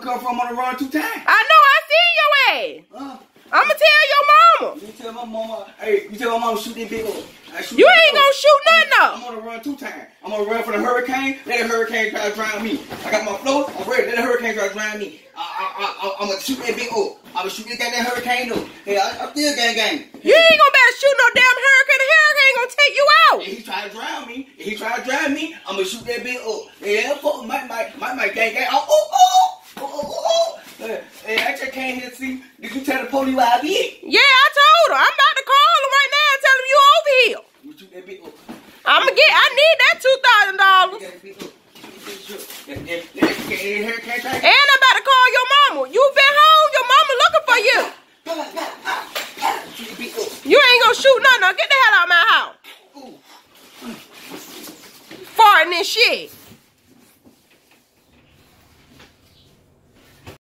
come from on the run 2 times. I know, I seen your ass. I'ma tell your mama. You tell my mama, hey, you tell my mama shoot that big old. You ain't gonna shoot nothing up. I'm gonna run 2 times. I'm gonna run for the hurricane. Let the hurricane try to drown me. I got my float. I'm ready. Let the hurricane try to drown me. I'm gonna shoot that big old. I'm gonna shoot that hurricane though. Hey, I'm still gang. You ain't gonna better shoot no damn hurricane. The hurricane gonna take you out. If he try to drown me, I'm gonna shoot that big old. Yeah, fuck my gang. Oh. Hey, I just came here to see. Did you tell the police where I be? Yeah, I told her. I'm about to call him right now and tell him you over here. You shoot that big old. I need that $2,000. And I'm about to call your mama. You been home, your mama looking for you. You ain't gonna shoot nothing. Now get the hell out of my house. Farting and shit.